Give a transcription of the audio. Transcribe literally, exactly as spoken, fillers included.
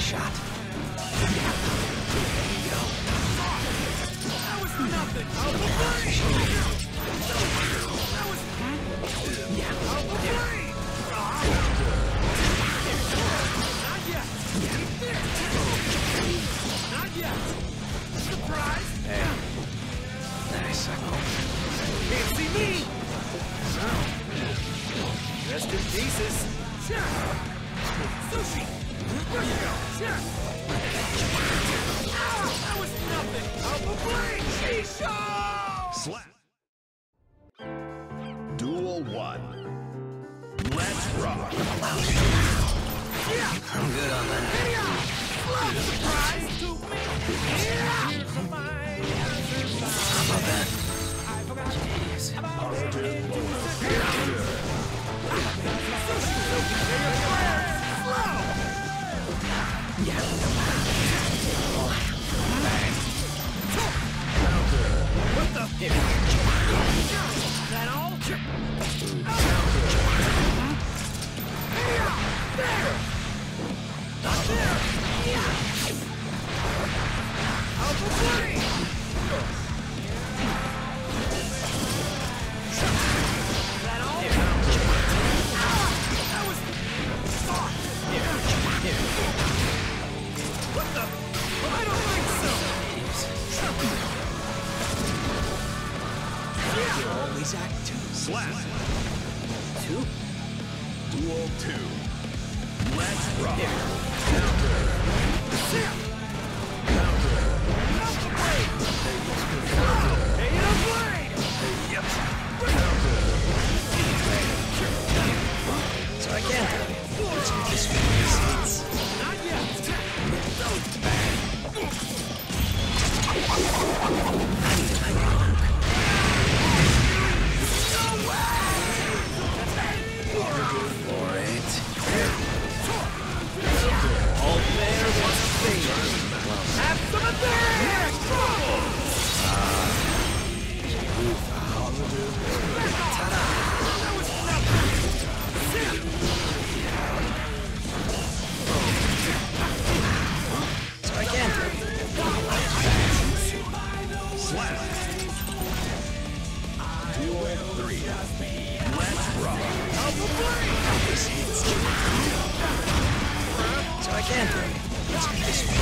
shot. That was nothing. That was Yeah. Not yet. Not yet. Surprise. Hey. Nice, Psycho. Can't see me. Rest in pieces. Sushi. There you go. Ah, that was nothing. Out the blade. Shisho! Slap. Duel one. Let's rock. Yeah. I'm good on that. Surprise to me. Yeah. How about that? Jeez. Yeah. What the? Is that all? There! Not there! Out the way! Is that all? That was soft! What the? I don't think so! Always act two. Slap. Two? Duel two. Let's rock. Counter! Out the blade! Hey, the blade! Yep. So I can't tell you. Let's get this one in the seats. Not yet! For it. All there was fair. Have some of that! Ta-da! That was nothing! So I can't tell you. Slap. Duel three. Let's rock. Out the blade! So I can't tell you. Let's get this one.